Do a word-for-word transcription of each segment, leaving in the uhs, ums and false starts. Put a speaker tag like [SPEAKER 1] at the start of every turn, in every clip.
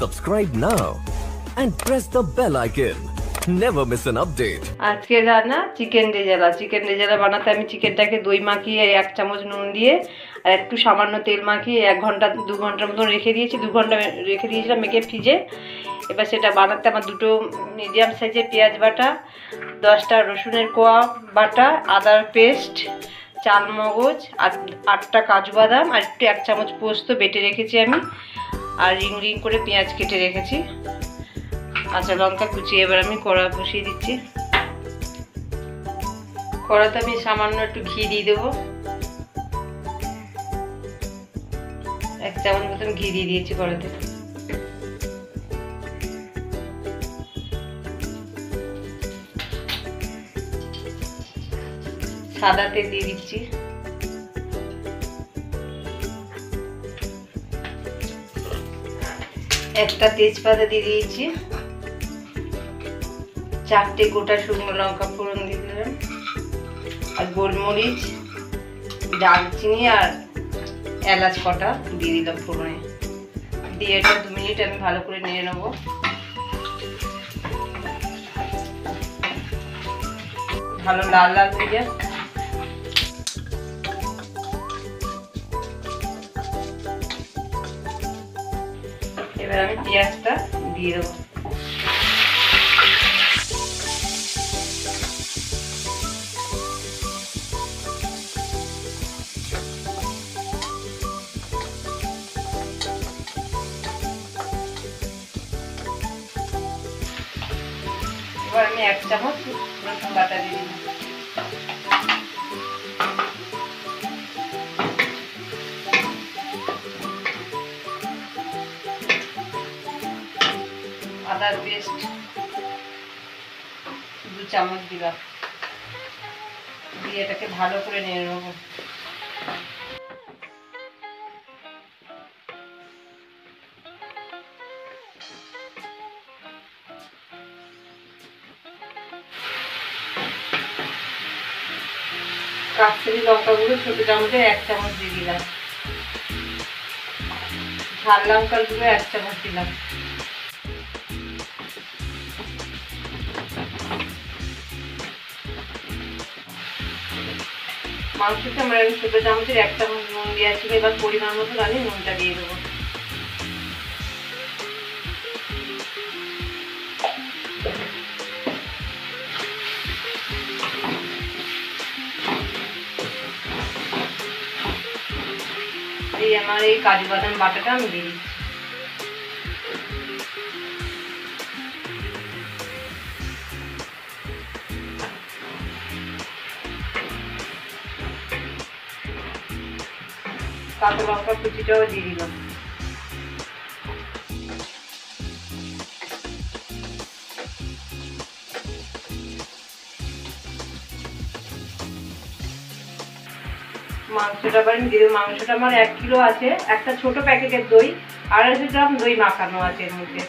[SPEAKER 1] Subscribe now and press the bell icon. Never miss an update.
[SPEAKER 2] আজকে রান্না chicken rezala. Chicken rezala বানাতে আমি চিকেনটাকে দই মাখিয়ে এক চামচ নুন দিয়ে আর একটু সামান্য তেল মাখিয়ে এক ঘন্টা দু ঘন্টার মতন রেখে দিয়েছি। দু ঘন্টা রেখে দিয়েছিলাম মেখে ফ্রিজে। এবার সেটা বানাতে আমার দুটো মিডিয়াম সাইজের পেঁয়াজ বাটা, দশটা রসুনের কোয়া বাটা, আদার পেস্ট, চাল মগজ, আটটা কাজু বাদাম আর একটু এক চামচ পোস্ত বেটে রেখেছি আমি, আর রিং রিং করে পেঁয়াজ কেটে রেখেছি, কাঁচা লঙ্কা কুচিয়ে। এবার আমি কড়া বসিয়ে দিচ্ছি। কড়াতে আমি সামান্য একটু ঘি দিয়ে দেবো, এক চামচ মতন ঘি দিয়ে দিয়েছি কড়াতে। সাদা তেল দিয়ে দিচ্ছি, একটা তেজপাতা দিয়ে দিয়েছি, চারটে গোটা শুকনো লঙ্কা ফোড়ন দিয়ে দিলাম, আর গোলমরিচ, দারচিনি আর এলাচ কটা দিয়ে দিলাম ফোড়নে। দিয়ে এটা দু মিনিট আমি ভালো করে নেড়ে নেবো। ভালো লাল লাল হয়ে যায়। এবার আমি পেঁয়াজটা দিয়ে দেবো। এবার আমি এক চামচ রসুন বাটা দিয়ে দিলাম। আদার পেস্ট দু চামচ দিলাম, দিয়ে এটাকে ভালো করে নেড়ে নেবো। কাশ্মীরি লঙ্কা গুঁড়ো ছোট চামচে এক চামচ দিয়ে দিলাম, ঝাল লঙ্কার গুঁড়ো এক চামচ দিলাম, মাংসতে আমরা ছোট চামচের এক চামচ নুন দেওয়া ছিল। এবার পরিমাণ মতো আমি নুনটা দিয়ে দেবো। এই আমার এই কাজু বাদাম বাটাটা আমি দিয়ে দিচ্ছি। কাঁচা লঙ্কা কুচিটাও দিয়ে দিলাম। মাংসটা আবার আমি দিয়ে দেবো। মাংসটা আমার এক কিলো আছে, একটা ছোট প্যাকেটের দই, আড়াইশো গ্রাম দই মাখানো আছে এর মধ্যে।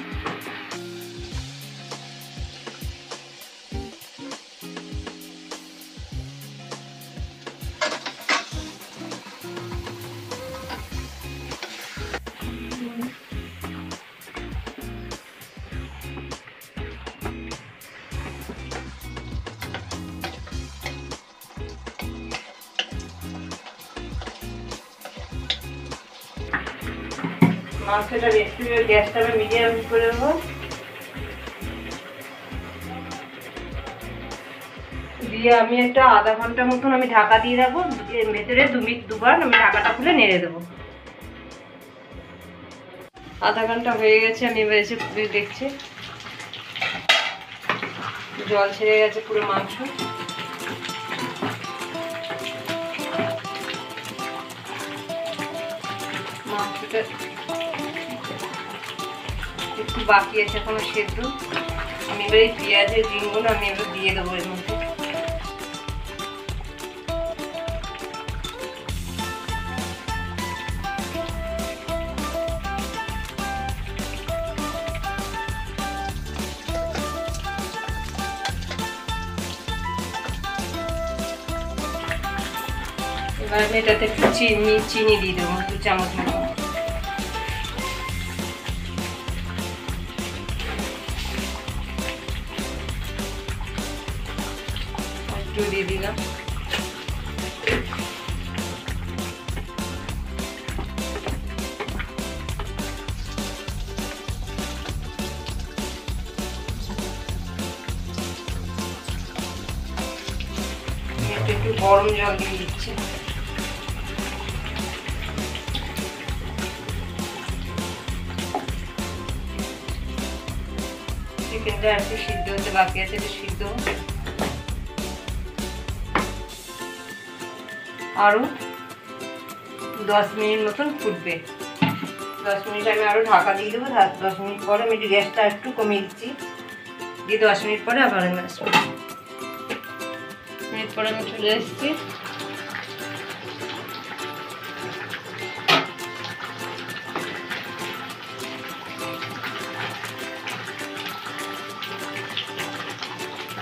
[SPEAKER 2] মাংসটা একটু গ্যাসটা আমি মিডিয়াম করে দেবো, দিয়ে আমি একটা আধা ঘন্টা মতন আমি ঢাকা দিয়ে রাখবো। ভেতরে দু মিনিট দুবার আমি ঢাকাটা খুলে নেড়ে দেবো। আধা ঘন্টা হয়ে গেছে, আমি এবার এসে দেখছি জল ছেড়ে গেছে পুরো মাংস। মাংসটা একটু বাকি আছে এখনো সেদ্ধ। আমি এবার এই পেঁয়াজের রিংগুলো আমি এবার দিয়ে দেবো এর মধ্যে। এবার আমি এটাতে একটু চিনি চিনি দিয়ে দেবো, দু চামচ মতো। একটু দিয়ে দিলাম। একটু গরম জল দিয়ে দিচ্ছি। চিকেনটা একটু সিদ্ধ হতে বাকি আছে, একটু সিদ্ধ আরো দশ মিনিট মতন ফুটবে। দশ মিনিট আমি আরো ঢাকা দিয়ে দেবো। দশ মিনিট পরে আমি একটু গ্যাসটা একটু কমিয়ে দিচ্ছি, দিয়ে দশ মিনিট পরে আবার আমি আসবো। মিনিট পরে আমি চলে এসেছি।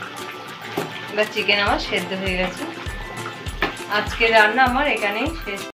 [SPEAKER 2] এবার চিকেন আমার সেদ্ধ হয়ে গেছে। আজকের রান্না আমার এখানেই শেষ।